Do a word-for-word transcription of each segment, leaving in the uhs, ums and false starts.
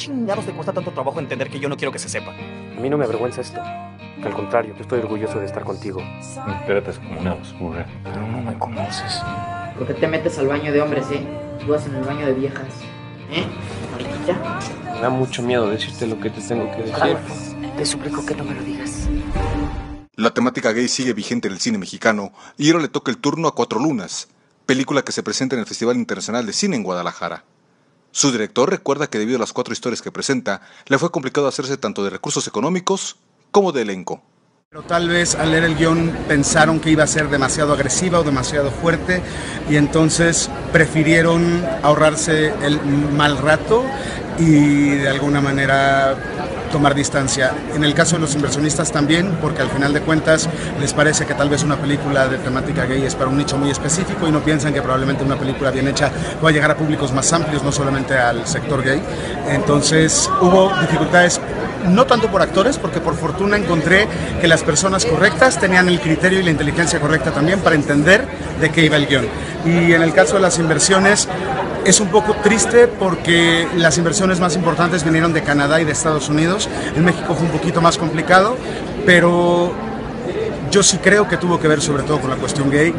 chingados te cuesta tanto trabajo entender que yo no quiero que se sepa? A mí no me avergüenza esto. Al contrario, yo estoy orgulloso de estar contigo. Me tratas como una basura. Pero no me conoces. ¿Por qué te metes al baño de hombres, eh? Tú vas en el baño de viejas. ¿Eh? Maldita. Me da mucho miedo decirte lo que te tengo que decir. Adolfo, te suplico que no me lo digas. La temática gay sigue vigente en el cine mexicano y ahora le toca el turno a Cuatro Lunas, película que se presenta en el Festival Internacional de Cine en Guadalajara. Su director recuerda que debido a las cuatro historias que presenta, le fue complicado hacerse tanto de recursos económicos como de elenco. Pero tal vez al leer el guión pensaron que iba a ser demasiado agresiva o demasiado fuerte y entonces prefirieron ahorrarse el mal rato y de alguna manera tomar distancia. En el caso de los inversionistas también, porque al final de cuentas les parece que tal vez una película de temática gay es para un nicho muy específico y no piensan que probablemente una película bien hecha va a llegar a públicos más amplios, no solamente al sector gay. Entonces hubo dificultades, no tanto por actores, porque por fortuna encontré que las personas correctas tenían el criterio y la inteligencia correcta también para entender de qué iba el guión. Y en el caso de las inversiones, es un poco triste porque las inversiones más importantes vinieron de Canadá y de Estados Unidos. En México fue un poquito más complicado, pero yo sí creo que tuvo que ver sobre todo con la cuestión gay.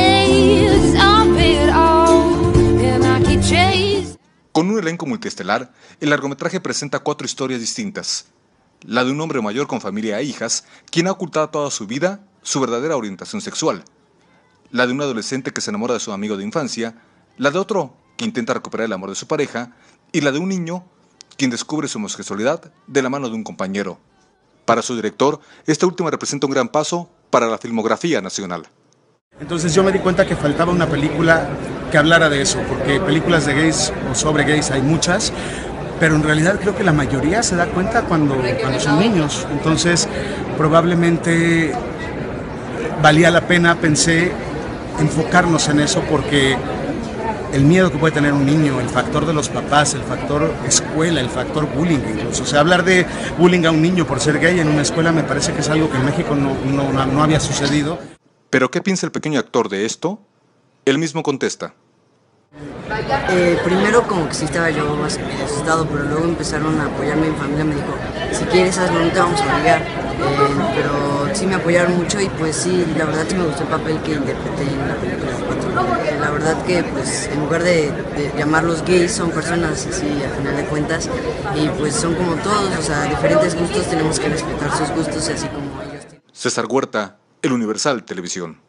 Con un elenco multiestelar, el largometraje presenta cuatro historias distintas. La de un hombre mayor con familia e hijas, quien ha ocultado toda su vida su verdadera orientación sexual. La de un adolescente que se enamora de su amigo de infancia. La de otro que intenta recuperar el amor de su pareja. Y la de un niño quien descubre su homosexualidad de la mano de un compañero. Para su director, esta última representa un gran paso para la filmografía nacional. Entonces yo me di cuenta que faltaba una película que hablara de eso, porque películas de gays o sobre gays hay muchas, pero en realidad creo que la mayoría se da cuenta cuando, cuando son niños. Entonces probablemente valía la pena, pensé, enfocarnos en eso, porque el miedo que puede tener un niño, el factor de los papás, el factor escuela, el factor bullying incluso. O sea, hablar de bullying a un niño por ser gay en una escuela me parece que es algo que en México no, no, no había sucedido. ¿Pero qué piensa el pequeño actor de esto? Él mismo contesta. Eh, primero como que sí estaba yo más asustado, pero luego empezaron a apoyarme, mi familia me dijo, si quieres hazlo, no te vamos a obligar, eh, pero sí me apoyaron mucho y pues sí, la verdad sí me gustó el papel que interpreté en la película de Cuatro. Eh, la verdad que pues en lugar de, de llamarlos gays son personas así al final de cuentas y pues son como todos, o sea, diferentes gustos, tenemos que respetar sus gustos y así como ellos tienen. César Huerta, El Universal Televisión.